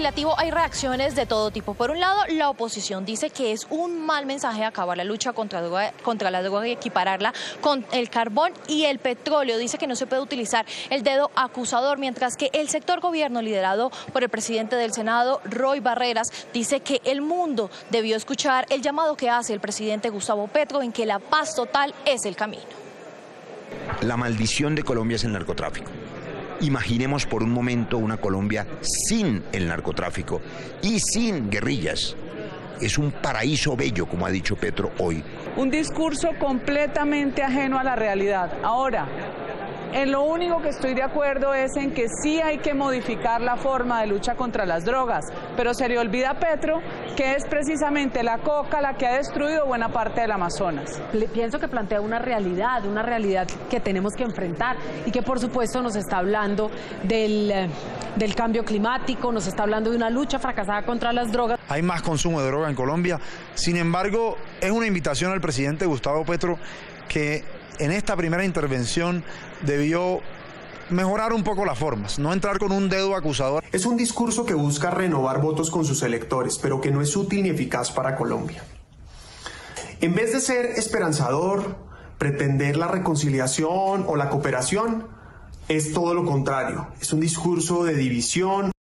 legislativo hay reacciones de todo tipo. Por un lado, la oposición dice que es un mal mensaje acabar la lucha contra la droga y equipararla con el carbón y el petróleo. Dice que no se puede utilizar el dedo acusador, mientras que el sector gobierno, liderado por el presidente del Senado, Roy Barreras, dice que el mundo debió escuchar el llamado que hace el presidente Gustavo Petro en que la paz total es el camino. La maldición de Colombia es el narcotráfico. Imaginemos por un momento una Colombia sin el narcotráfico y sin guerrillas. Es un paraíso bello, como ha dicho Petro hoy. Un discurso completamente ajeno a la realidad. Ahora, en lo único que estoy de acuerdo es en que sí hay que modificar la forma de lucha contra las drogas, pero se le olvida a Petro que es precisamente la coca la que ha destruido buena parte del Amazonas. Pienso que plantea una realidad que tenemos que enfrentar y que por supuesto nos está hablando del cambio climático, nos está hablando de una lucha fracasada contra las drogas. Hay más consumo de droga en Colombia, sin embargo, es una invitación al presidente Gustavo Petro que en esta primera intervención debió mejorar un poco las formas, no entrar con un dedo acusador. Es un discurso que busca renovar votos con sus electores, pero que no es útil ni eficaz para Colombia. En vez de ser esperanzador, pretender la reconciliación o la cooperación, es todo lo contrario. Es un discurso de división.